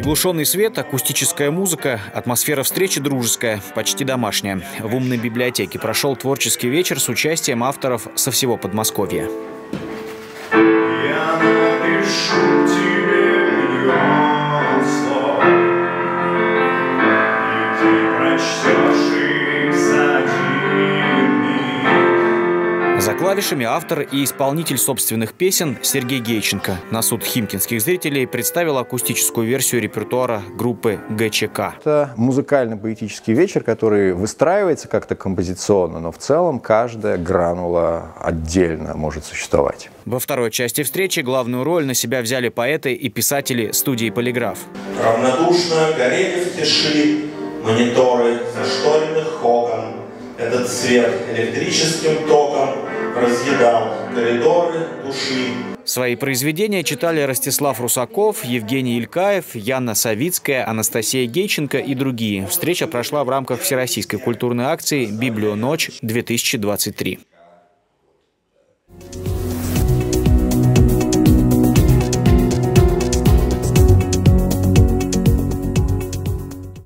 Приглушенный свет, акустическая музыка, атмосфера встречи дружеская, почти домашняя. В умной библиотеке прошел творческий вечер с участием авторов со всего Подмосковья. Я напишу тебе миллион слов, и ты прочтешь их за один миг. За клавишами автор и исполнитель собственных песен Сергей Гейченко на суд химкинских зрителей представил акустическую версию репертуара группы ГЧК. Это музыкально-поэтический вечер, который выстраивается как-то композиционно, но в целом каждая гранула отдельно может существовать. Во второй части встречи главную роль на себя взяли поэты и писатели студии «Полиграф». Равнодушно горели в тиши мониторы зашторенных окон. Этот свет электрическим током разъедал коридоры души. Свои произведения читали Ростислав Русаков, Евгений Илькаев, Яна Савицкая, Анастасия Гейченко и другие. Встреча прошла в рамках всероссийской культурной акции «Библионочь-2023».